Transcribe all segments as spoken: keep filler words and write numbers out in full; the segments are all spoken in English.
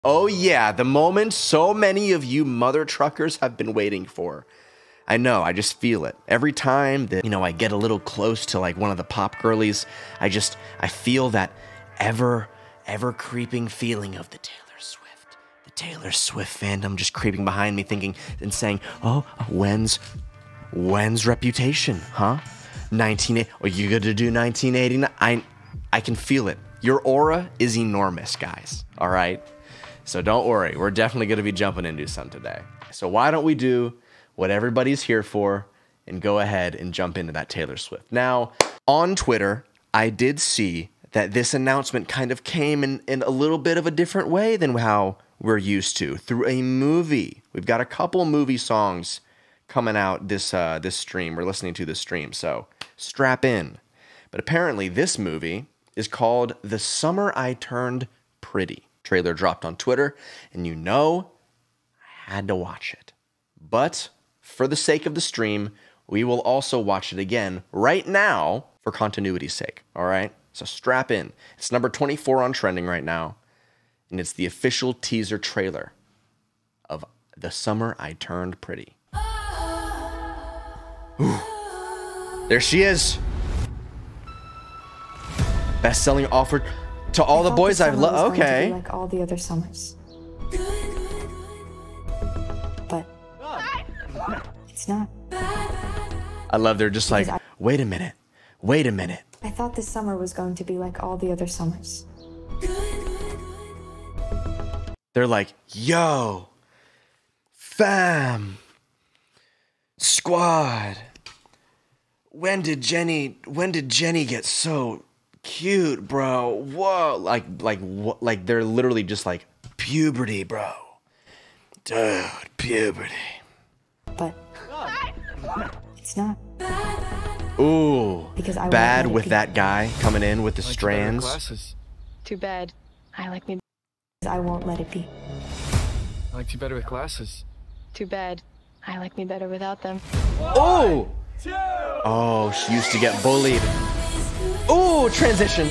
Oh yeah, the moment so many of you mother truckers have been waiting for. I know, I just feel it. Every time that, you know, I get a little close to like one of the pop girlies, I just, I feel that ever, ever creeping feeling of the Taylor Swift. The Taylor Swift fandom just creeping behind me thinking and saying, oh, when's, when's Reputation, huh? nineteen eighty, are you gonna do nineteen eighty-nine? I, I can feel it. Your aura is enormous, guys, all right? So don't worry, we're definitely going to be jumping into some today. So why don't we do what everybody's here for and go ahead and jump into that Taylor Swift. Now, on Twitter, I did see that this announcement kind of came in, in a little bit of a different way than how we're used to, through a movie. We've got a couple movie songs coming out this, uh, this stream. We're listening to this stream, so strap in. But apparently this movie is called The Summer I Turned Pretty. Trailer dropped on Twitter, and you know, I had to watch it. But for the sake of the stream, we will also watch it again right now for continuity's sake, all right? So strap in. It's number twenty-four on trending right now, and it's the official teaser trailer of The Summer I Turned Pretty. Ooh. There she is. Best-selling offer to all the boys I've loved. Okay. Like all the other summers. But it's not. I love they're just like, wait a minute. Wait a minute. I thought this summer was going to be like all the other summers. They're like, yo, fam, squad. When did Jenny, when did Jenny get so cute, bro? Whoa, like, like, what? Like they're literally just like puberty, bro. Dude, puberty. But it's not. Ooh, because I bad with that guy coming in with the like strands. Too bad. I like me. I won't let it be. I liked you better with glasses. Too bad. I like me better without them. Oh, oh, she used to get bullied. Ooh, transition.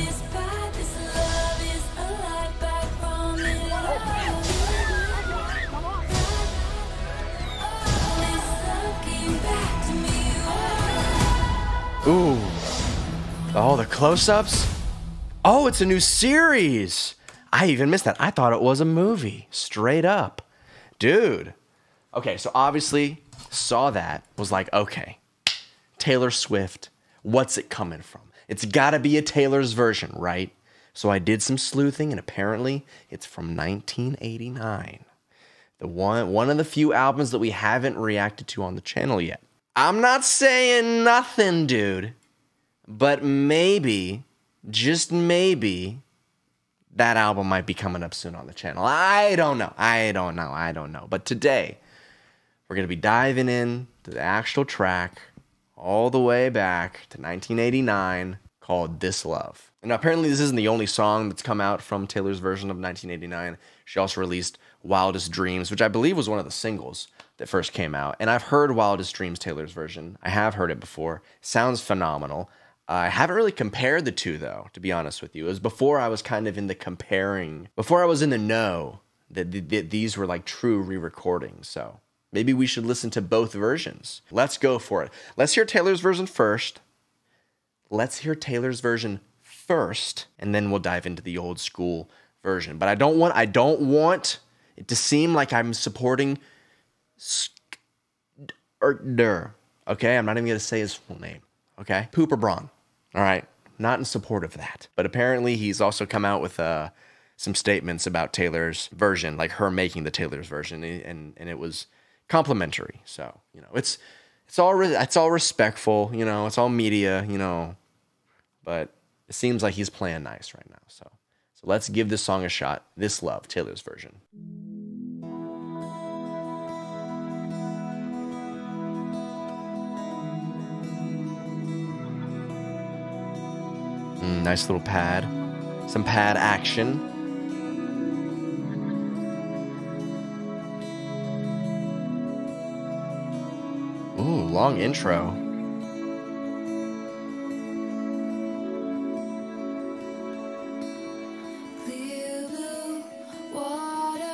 Ooh. Oh, the close-ups. Oh, it's a new series. I even missed that. I thought it was a movie. Straight up. Dude. Okay, so obviously saw that. Was like, okay. Taylor Swift. What's it coming from? It's got to be a Taylor's version, right? So I did some sleuthing, and apparently it's from nineteen eighty-nine. The one, one of the few albums that we haven't reacted to on the channel yet. I'm not saying nothing, dude, but maybe, just maybe, that album might be coming up soon on the channel. I don't know. I don't know. I don't know. But today, we're going to be diving in to the actual track all the way back to nineteen eighty-nine called This Love. And apparently this isn't the only song that's come out from Taylor's version of nineteen eighty-nine. She also released Wildest Dreams, which I believe was one of the singles that first came out. And I've heard Wildest Dreams, Taylor's version. I have heard it before. Sounds phenomenal. Uh, I haven't really compared the two, though, to be honest with you. It was before I was kind of in the comparing, before I was in the know that th th these were like true re-recordings. So maybe we should listen to both versions. Let's go for it. Let's hear Taylor's version first. Let's hear Taylor's version first, and then we'll dive into the old school version. But I don't want, I don't want it to seem like I'm supporting Skr, okay? I'm not even gonna say his full name, okay? Pooper Braun, all right? Not in support of that. But apparently he's also come out with uh, some statements about Taylor's version, like her making the Taylor's version, and and it was complimentary. So, you know, it's it's all it's all respectful, you know, it's all media, you know, but it seems like he's playing nice right now. So, so let's give this song a shot. This Love, Taylor's version. Mm, nice little pad. Some pad action. Ooh, long intro. Clear blue water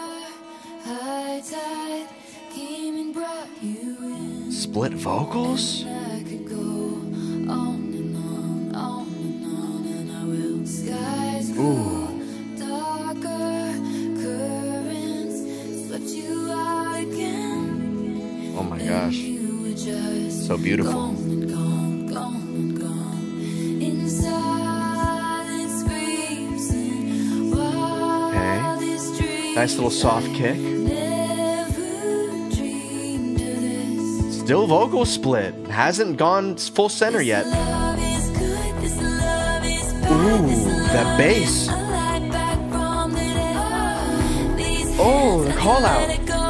Split vocals? Ooh. Oh my gosh. So beautiful. Okay. Nice little soft kick. Still vocal split. Hasn't gone full center yet. Ooh, that bass. Oh, the call out.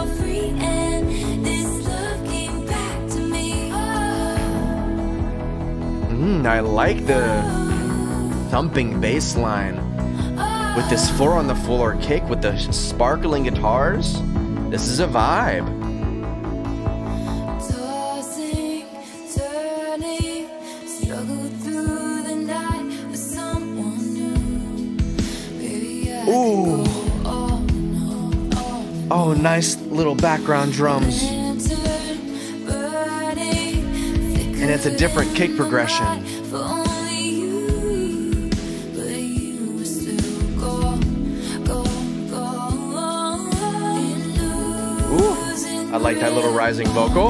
Mm, I like the thumping bass line with this four on the floor kick with the sparkling guitars. This is a vibe. Ooh. Oh, nice little background drums. And it's a different kick progression. Ooh, I like that little rising vocal.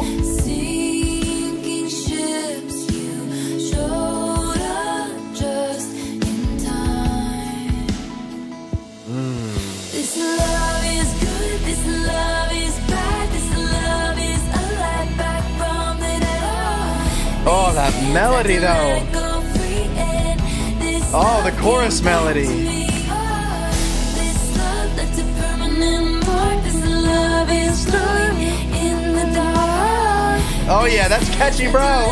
Oh, that melody though. Oh, the chorus melody. Oh yeah, that's catchy, bro.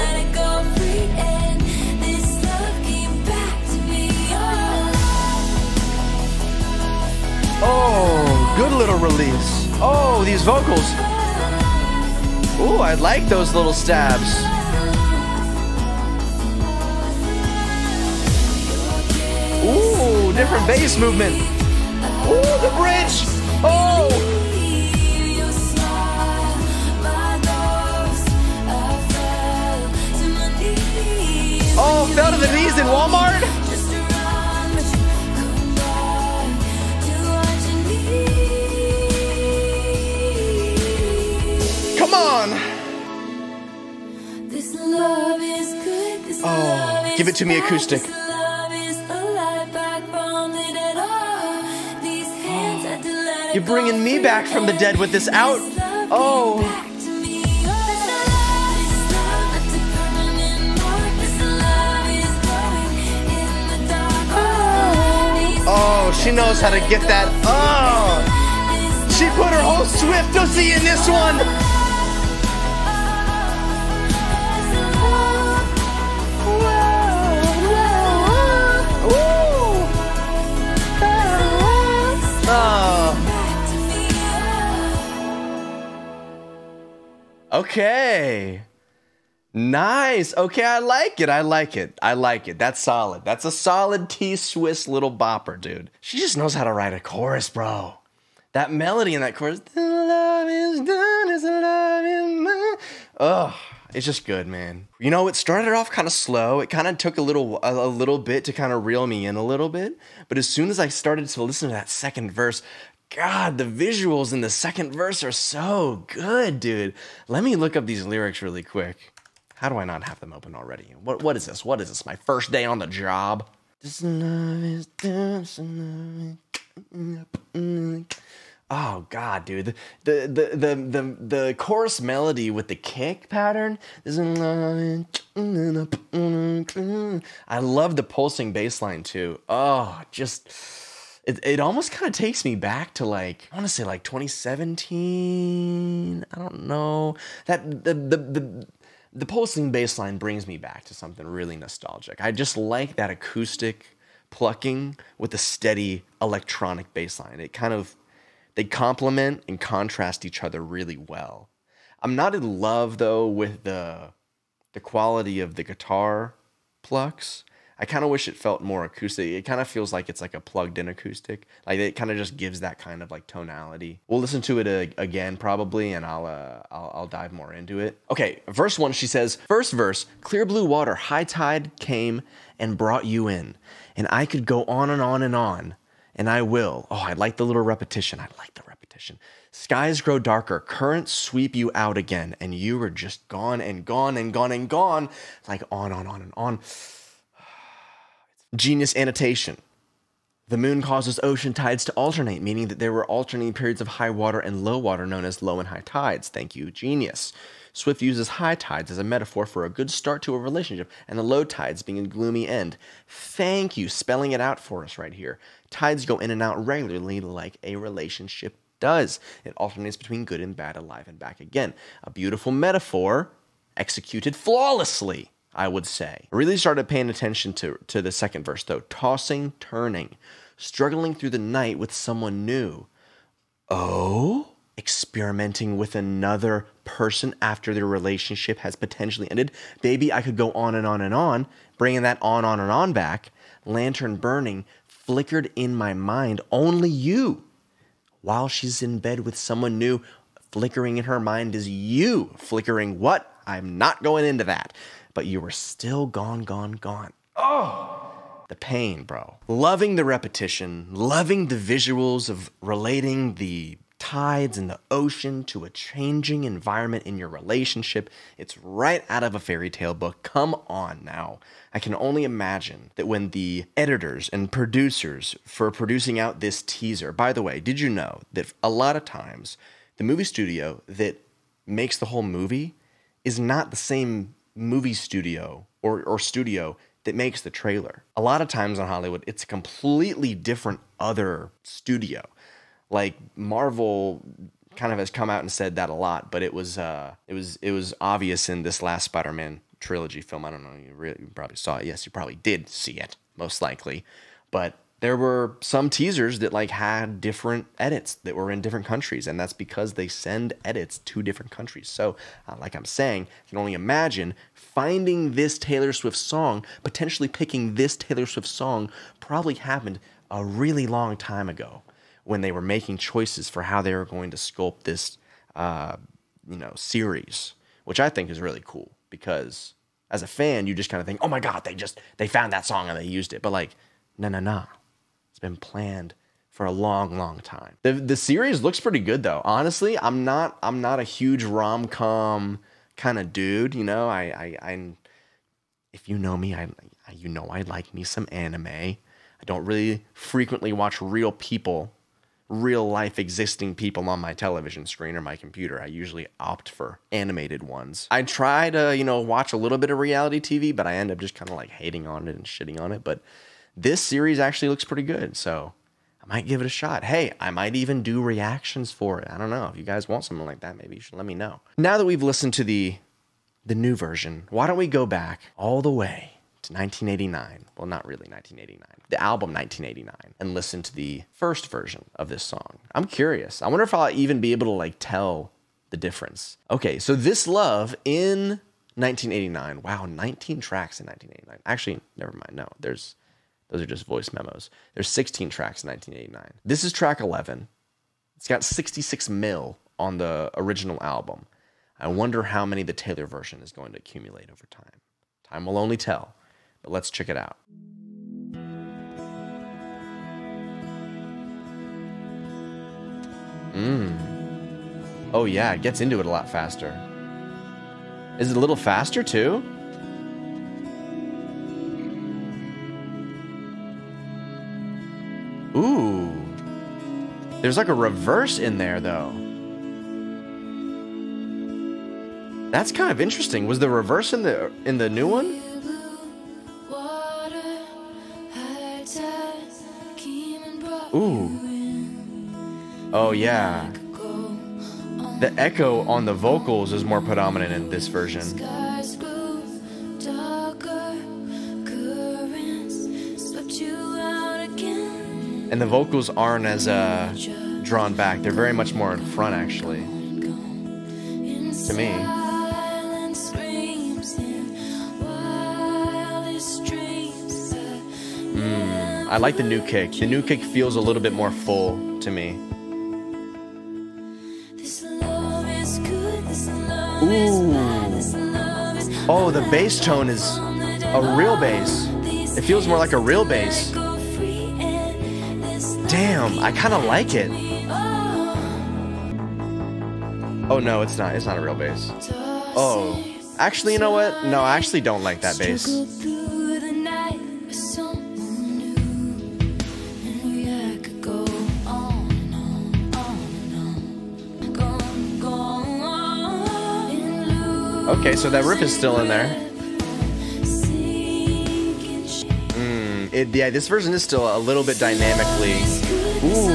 Oh, good little release. Oh, these vocals. Ooh, I like those little stabs. Ooh, different bass movement. Ooh, the bridge. Oh. Oh, fell to the knees in Walmart. Come on. Oh, give it to me acoustic. You're bringing me back from the dead with this out. Oh. Oh, she knows how to get that. Oh. She put her whole Swiftocy in this one. Okay. Nice. Okay, I like it. I like it. I like it. That's solid. That's a solid T-Swiss little bopper, dude. She just knows how to write a chorus, bro. That melody in that chorus. The love is done as the love is mine. Ugh. It's just good, man. You know, it started off kind of slow. It kind of took a little a, a little bit to kind of reel me in a little bit. But as soon as I started to listen to that second verse, God, the visuals in the second verse are so good, dude. Let me look up these lyrics really quick. How do I not have them open already? What What is this? What is this? My first day on the job? Oh God, dude. The the the the the chorus melody with the kick pattern. I love the pulsing bass line too. Oh, just it it almost kind of takes me back to like, I want to say like twenty seventeen. I don't know. That the the the The pulsing bass line brings me back to something really nostalgic. I just like that acoustic plucking with the steady electronic bass line. It kind of, they complement and contrast each other really well. I'm not in love though with the the quality of the guitar plucks. I kind of wish it felt more acoustic. It kind of feels like it's like a plugged in acoustic. Like it kind of just gives that kind of like tonality. We'll listen to it uh, again probably, and I'll, uh, I'll I'll dive more into it. Okay, verse one, she says, first verse, clear blue water, high tide came and brought you in. And I could go on and on and on, and I will. Oh, I like the little repetition. I like the repetition. Skies grow darker, currents sweep you out again, and you are just gone and gone and gone and gone, like on, on, on, and on. Genius annotation. The moon causes ocean tides to alternate, meaning that there were alternating periods of high water and low water known as low and high tides. Thank you, genius. Swift uses high tides as a metaphor for a good start to a relationship and the low tides being a gloomy end. Thank you, spelling it out for us right here. Tides go in and out regularly like a relationship does. It alternates between good and bad, alive and back again. A beautiful metaphor executed flawlessly, I would say. I really started paying attention to, to the second verse, though. Tossing, turning, struggling through the night with someone new. Oh? Experimenting with another person after their relationship has potentially ended. Baby, I could go on and on and on, bringing that on, on, and on back. Lantern burning, flickered in my mind, only you. While she's in bed with someone new, flickering in her mind is you. Flickering what? I'm not going into that. But you were still gone, gone, gone. Oh, the pain, bro. Loving the repetition, loving the visuals of relating the tides and the ocean to a changing environment in your relationship. It's right out of a fairy tale book. Come on now. I can only imagine that when the editors and producers for producing out this teaser, by the way, did you know that a lot of times the movie studio that makes the whole movie is not the same movie studio or, or studio that makes the trailer. A lot of times in Hollywood, it's a completely different other studio. Like Marvel kind of has come out and said that a lot, but it was uh, it was it was obvious in this last Spider-Man trilogy film. I don't know, you really you probably saw it. Yes, you probably did see it, most likely. But there were some teasers that like had different edits that were in different countries, and that's because they send edits to different countries. So, uh, like I'm saying, you can only imagine finding this Taylor Swift song, potentially picking this Taylor Swift song, probably happened a really long time ago when they were making choices for how they were going to sculpt this, uh, you know, series, which I think is really cool because as a fan, you just kind of think, oh my God, they just, they found that song and they used it. But like, no, no, no. It's been planned for a long, long time. The the series looks pretty good though. Honestly, I'm not I'm not a huge rom-com kind of dude, you know. I I I if you know me, I you know I like me some anime. I don't really frequently watch real people, real life existing people on my television screen or my computer. I usually opt for animated ones. I try to, you know, watch a little bit of reality T V, but I end up just kind of like hating on it and shitting on it. But this series actually looks pretty good, so I might give it a shot. Hey, I might even do reactions for it. I don't know. If you guys want something like that, maybe you should let me know. Now that we've listened to the the new version, why don't we go back all the way to nineteen eighty-nine? Well, not really nineteen eighty-nine. The album nineteen eighty-nine, and listen to the first version of this song. I'm curious. I wonder if I'll even be able to like tell the difference. Okay, so This Love in nineteen eighty-nine. Wow, nineteen tracks in nineteen eighty-nine. Actually, never mind. No, there's Those are just voice memos. There's sixteen tracks in nineteen eighty-nine. This is track eleven. It's got sixty-six mil on the original album. I wonder how many the Taylor version is going to accumulate over time. Time will only tell, but let's check it out. Mmm. Oh yeah, it gets into it a lot faster. Is it a little faster too? Ooh. There's like a reverse in there, though. That's kind of interesting. Was the reverse in the in the new one? Ooh. Oh, yeah. The echo on the vocals is more predominant in this version. And the vocals aren't as uh, drawn back. They're very much more in front, actually. To me. Mm, I like the new kick. The new kick feels a little bit more full to me. Ooh. Oh, the bass tone is a real bass. It feels more like a real bass. Damn, I kind of like it. Oh no, it's not. It's not a real bass. Oh, actually, you know what? No, I actually don't like that bass. Okay, so that riff is still in there. Mm, it, yeah, this version is still a little bit dynamically. Ooh.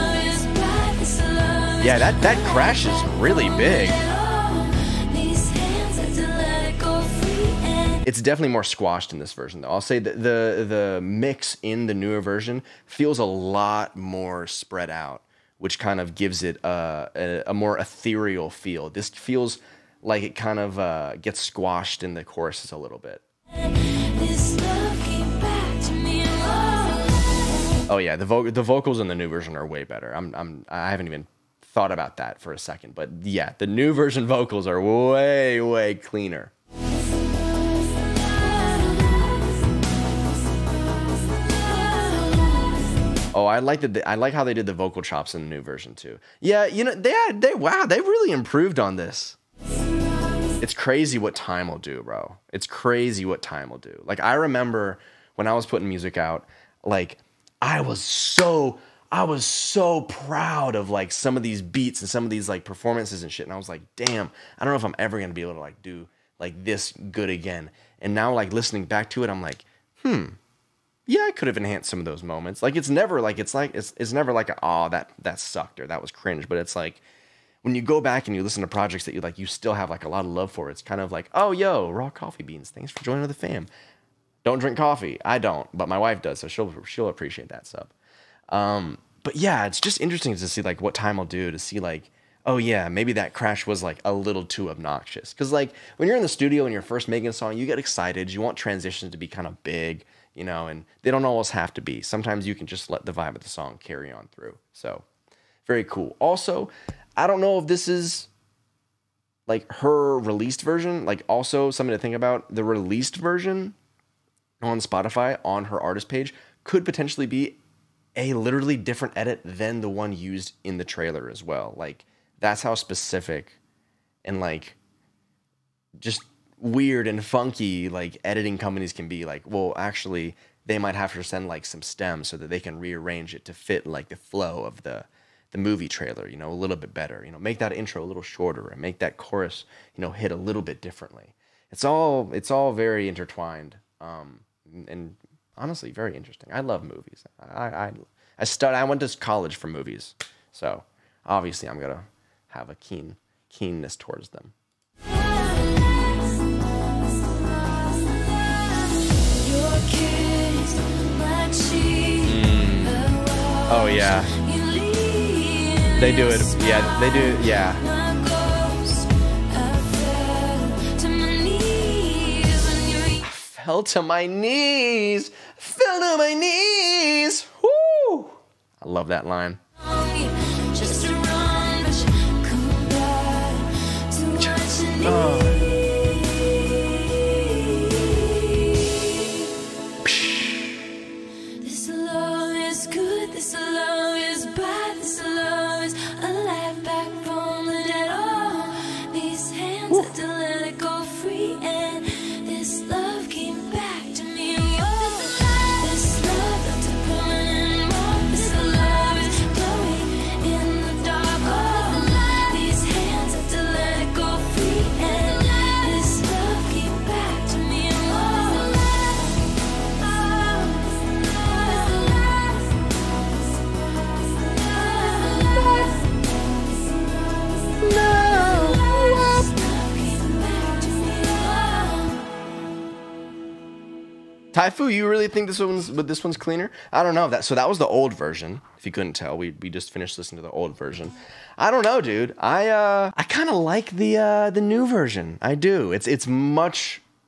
Yeah, that, that crash is really big. It's definitely more squashed in this version, though. I'll say that the, the mix in the newer version feels a lot more spread out, which kind of gives it a, a, a more ethereal feel. This feels like it kind of uh, gets squashed in the choruses a little bit. Oh yeah, the vo the vocals in the new version are way better. I'm I'm I haven't even thought about that for a second, but yeah, the new version vocals are way way cleaner. Oh, I like that. I like how they did the vocal chops in the new version too. Yeah, you know they had, they wow they really improved on this. It's crazy what time will do, bro. It's crazy what time will do. Like, I remember when I was putting music out, like, I was so, I was so proud of, like, some of these beats and some of these, like, performances and shit. And I was like, damn, I don't know if I'm ever going to be able to, like, do, like, this good again. And now, like, listening back to it, I'm like, hmm, yeah, I could have enhanced some of those moments. Like, it's never, like, it's like, it's, it's never like, oh, that, that sucked or that was cringe. But it's like, when you go back and you listen to projects that you like, you still have like a lot of love for. It's kind of like, oh, yo, Raw Coffee Beans, thanks for joining the fam. Don't drink coffee. I don't, but my wife does, so she'll she'll appreciate that sub. Um, but yeah, it's just interesting to see like what time will do, to see like, oh yeah, maybe that crash was like a little too obnoxious. Because like when you're in the studio and you're first making a song, you get excited. You want transitions to be kind of big, you know, and they don't always have to be. Sometimes you can just let the vibe of the song carry on through. So very cool. Also, I don't know if this is like her released version, like also something to think about. The released version on Spotify on her artist page could potentially be a literally different edit than the one used in the trailer as well. Like, that's how specific and like just weird and funky like editing companies can be. Like, well, actually they might have to send like some stems so that they can rearrange it to fit like the flow of the the movie trailer, you know, a little bit better, you know, make that intro a little shorter and make that chorus, you know, hit a little bit differently. It's all, it's all very intertwined. Um, and honestly, very interesting. I love movies. I, I, I stud, I went to college for movies. So obviously I'm going to have a keen, keenness towards them. Mm. Oh yeah. They do it, yeah, they do, yeah. I fell to my knees, fell to my knees, woo! I love that line. Oh. Taifu, you really think this one's but this one's cleaner? I don't know that. So that was the old version. If you couldn't tell, we we just finished listening to the old version. I don't know, dude. I uh I kind of like the uh the new version. I do. It's it's much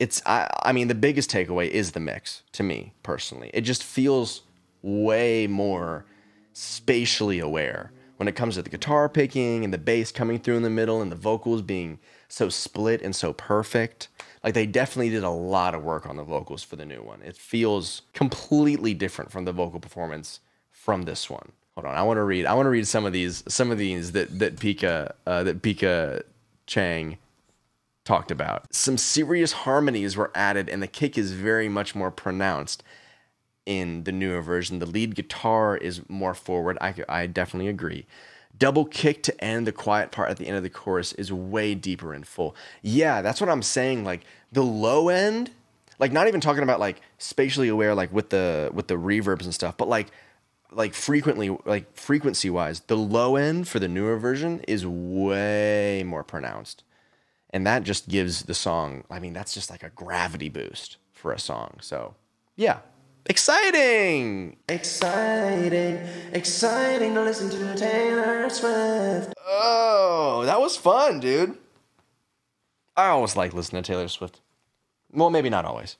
it's, I, I mean, the biggest takeaway is the mix to me personally. It just feels way more spatially aware when it comes to the guitar picking and the bass coming through in the middle and the vocals being so split and so perfect. Like, they definitely did a lot of work on the vocals for the new one. It feels completely different from the vocal performance from this one. Hold on, I want to read. I want to read some of these. Some of these that that Pika uh, that Pika Chang talked about. Some serious harmonies were added, and the kick is very much more pronounced in the newer version. The lead guitar is more forward. I I definitely agree. Double kick to end the quiet part at the end of the chorus is way deeper and full. Yeah, that's what I'm saying. Like, the low end, like, not even talking about like spatially aware, like with the with the reverbs and stuff, but like like frequently, like frequency wise, the low end for the newer version is way more pronounced. And that just gives the song, I mean, that's just like a gravity boost for a song. So yeah. Exciting! Exciting, exciting to listen to Taylor Swift. Oh, that was fun, dude. I always like listening to Taylor Swift. Well, maybe not always.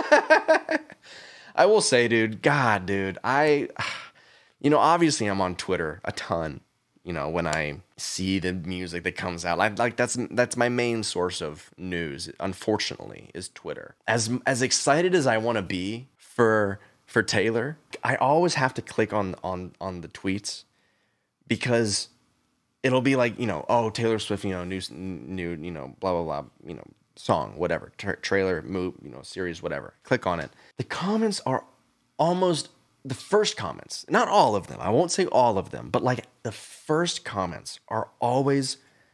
I will say, dude, God, dude, I, you know, obviously I'm on Twitter a ton, you know, when I see the music that comes out. I, like, that's that's my main source of news, unfortunately, is Twitter. As as excited as I want to be for for Taylor, I always have to click on on on the tweets because it'll be like, you know, oh, Taylor Swift, you know, new new, you know, blah blah blah, you know, song, whatever, tra- trailer, move, you know, series, whatever. Click on it. The comments are almost the first comments, not all of them. I won't say all of them, but like the first comments are always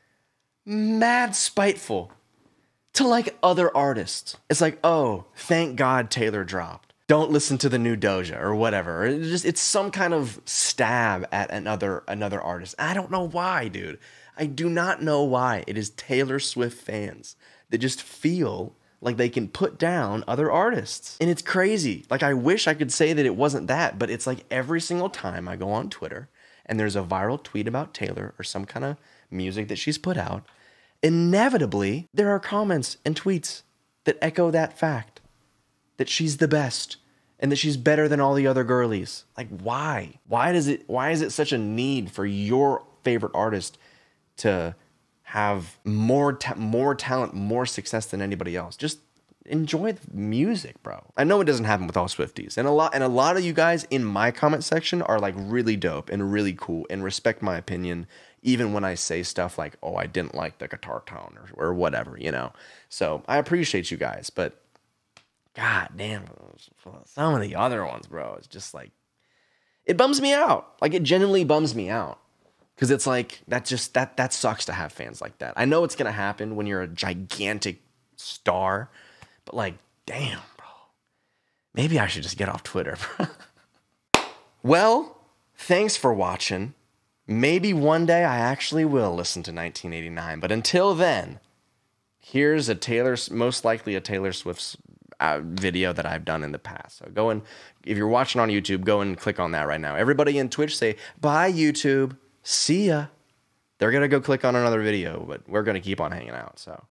mad spiteful to like other artists. It's like, oh, thank God Taylor dropped. Don't listen to the new Doja or whatever. It's just, it's some kind of stab at another another artist. I don't know why, dude. I do not know why. It is Taylor Swift fans that just feel like they can put down other artists. And it's crazy. Like, I wish I could say that it wasn't that, but it's like every single time I go on Twitter and there's a viral tweet about Taylor or some kind of music that she's put out, inevitably there are comments and tweets that echo that fact, that she's the best and that she's better than all the other girlies. Like, why? Why does it, why is it such a need for your favorite artist to have more ta- more talent, more success than anybody else? Just enjoy the music, bro. I know it doesn't happen with all Swifties, and a lot and a lot of you guys in my comment section are like really dope and really cool and respect my opinion, even when I say stuff like, "Oh, I didn't like the guitar tone" or or whatever, you know. So I appreciate you guys, but God damn, some of the other ones, bro, it's just like, it bums me out. Like, it genuinely bums me out. Because it's like, that just, that that sucks to have fans like that. I know it's going to happen when you're a gigantic star, but like, damn, bro. Maybe I should just get off Twitter, bro. Well, thanks for watching. Maybe one day I actually will listen to nineteen eighty-nine, but until then, here's a Taylor, most likely a Taylor Swift's uh, video that I've done in the past. So go and, if you're watching on YouTube, go and click on that right now. Everybody in Twitch say, bye YouTube. See ya. They're going to go click on another video, but we're going to keep on hanging out. So